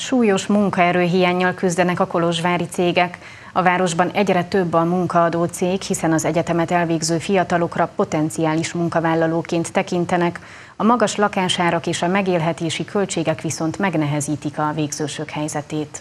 Súlyos munkaerőhiánnyal küzdenek a kolozsvári cégek. A városban egyre több a munkaadó cég, hiszen az egyetemet elvégző fiatalokra potenciális munkavállalóként tekintenek, a magas lakásárak és a megélhetési költségek viszont megnehezítik a végzősök helyzetét.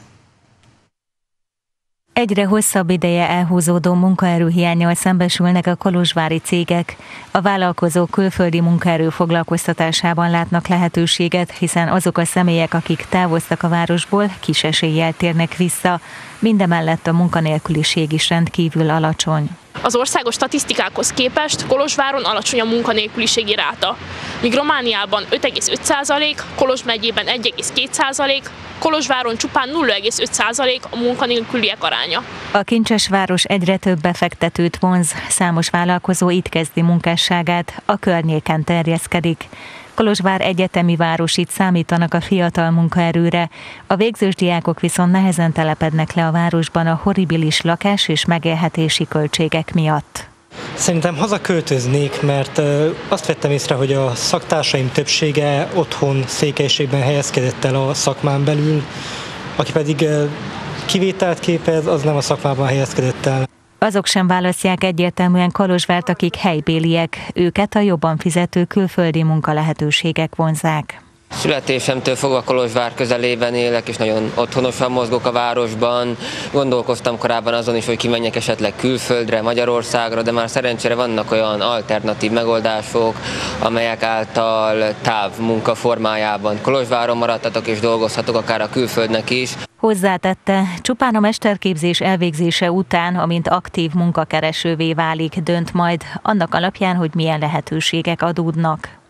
Egyre hosszabb ideje elhúzódó munkaerőhiánnyal szembesülnek a kolozsvári cégek. A vállalkozók külföldi munkaerő foglalkoztatásában látnak lehetőséget, hiszen azok a személyek, akik távoztak a városból, kis eséllyel térnek vissza. Mindemellett a munkanélküliség is rendkívül alacsony. Az országos statisztikákhoz képest Kolozsváron alacsony a munkanélküliségi ráta, míg Romániában 5,5%, Kolozs megyében 1,2%, Kolozsváron csupán 0,5% a munkanélküliek aránya. A kincses város egyre több befektetőt vonz, számos vállalkozó itt kezdi munkásságát, a környéken terjeszkedik. Kolozsvár egyetemi város, itt számítanak a fiatal munkaerőre, a végzős diákok viszont nehezen telepednek le a városban a horribilis lakás és megélhetési költségek miatt. Szerintem hazaköltöznék, mert azt vettem észre, hogy a szaktársaim többsége otthon székelységben helyezkedett el a szakmán belül, aki pedig kivételt képez, az nem a szakmában helyezkedett el. Azok sem választják egyértelműen Kolozsvárt, akik helybéliek, őket a jobban fizető külföldi munkalehetőségek vonzzák. Születésemtől fogva Kolozsvár közelében élek, és nagyon otthonosan mozgok a városban. Gondolkoztam korábban azon is, hogy kimenjek esetleg külföldre, Magyarországra, de már szerencsére vannak olyan alternatív megoldások, amelyek által távmunka formájában Kolozsváron maradhatok és dolgozhatok akár a külföldnek is. Hozzátette, csupán a mesterképzés elvégzése után, amint aktív munkakeresővé válik, dönt majd annak alapján, hogy milyen lehetőségek adódnak.